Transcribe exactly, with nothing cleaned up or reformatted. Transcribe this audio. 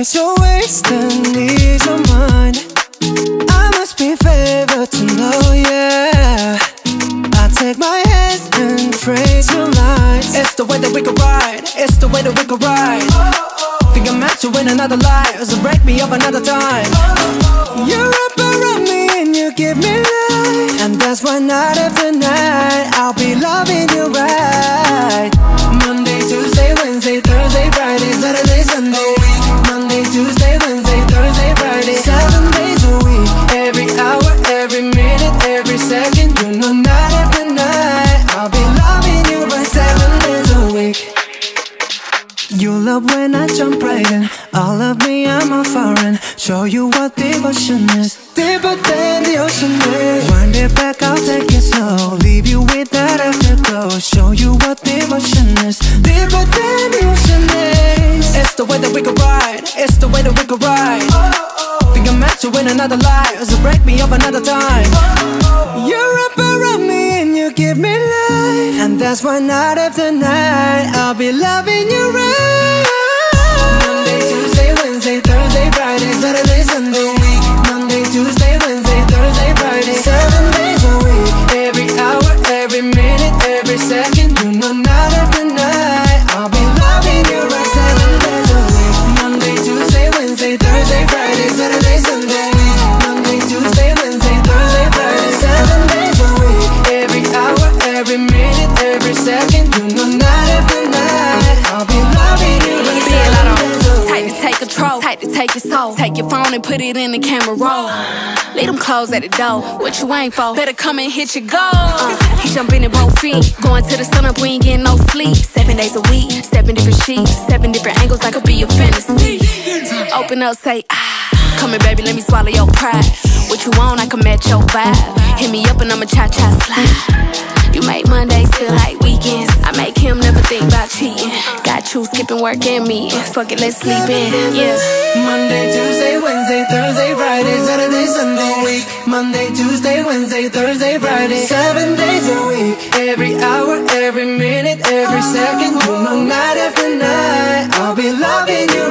Is your waist and is your mind? I must be favored to know, yeah. I take my hands and praise your lines. It's the way that we can ride, it's the way that we can ride. Think I'm meant to win another life, so break me up another time. You're up around me and you give me life, and that's why night after night I'll be loving you right. Monday, Tuesday, Wednesday, Thursday, Friday, Saturday, Sunday. Monday, Tuesday, Wednesday, Thursday, Friday, seven days a week. Every hour, every minute, every second. You know night after night I'll be loving you right seven days a week. You love when I jump right in. All of me, I'm a foreign. Show you what devotion is, deeper than the ocean is. Wind it back, I'll take it slow. Leave you with that afterglow. Show you what devotion is, deeper than the ocean is. It's the way that we can ride, it's the way that we can ride. Think I'm meant to win another life, so break me up another time. You're up around me and you give me life, and that's why night after night I'll be loving you right. Monday, Tuesday, Wednesday, Thursday, Friday, Saturday, Sunday. Monday, Tuesday, Wednesday, Thursday, Friday, seven days a week. Every hour, every minute, every second. You know night after night I'll be loving you right seven days a week. Monday, Tuesday, Wednesday, Thursday, Friday, Saturday, Sunday. Monday, Tuesday, Wednesday, Thursday, Friday, seven days a week. Every hour, every minute, every second. You know night after night I'll be loving you right seven days a week. Tight to take control, tight to take your soul. Take your phone and put it in the camera roll. Leave them clothes at the door. What you ain't for? Better come and hit your goal. Uh, he jumping in both feet. Going to the sun up, we ain't getting no sleep. Seven days a week, seven different sheets, seven different angles, that could be your fantasy. Open up, say ah. Come here, baby, let me swallow your pride. What you want, I can match your vibe. Hit me up and I'ma cha-cha slide. You make Mondays feel like weekends. I make him never think about cheating. Got you skipping work and me. Fuck it, let's sleep in, yeah. Monday, Tuesday, Wednesday, Thursday, Friday, Saturday, Sunday. Week. Monday, Tuesday, Wednesday, Thursday, Friday, seven days a week. Every hour, every minute, every second. You know night after night I'll be loving you